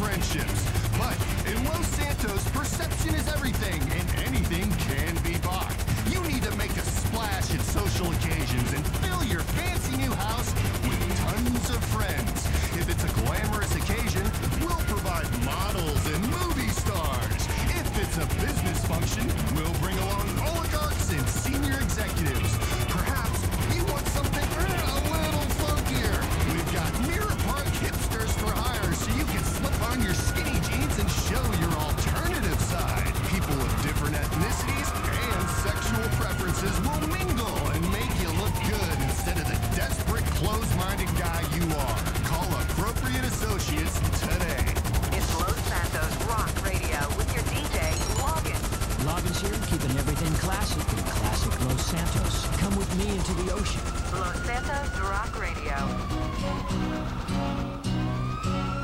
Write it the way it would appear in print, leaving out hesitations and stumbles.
friendships. But in Los Santos, perception is everything, and anything can be bought. You need to make a splash at social occasions and fill your fancy new house with tons of friends. If it's a glamorous occasion, we'll provide models and movie stars. If it's a business function, we'll bring along oligarchs and senior executives. Perhaps you want something a little funkier. We've got Mirror Park hipsters for hire, so you can slip on your skinny jeans and show your alternative side. People of different ethnicities and sexual preferences will mingle and make you look good instead of the desperate, closed-minded guy you are. Call Appropriate Associates today. It's Los Santos Rock Radio with your DJ, Logan. Logan's here, keeping everything classic in classic Los Santos. Come with me into the ocean. Los Santos Rock Radio.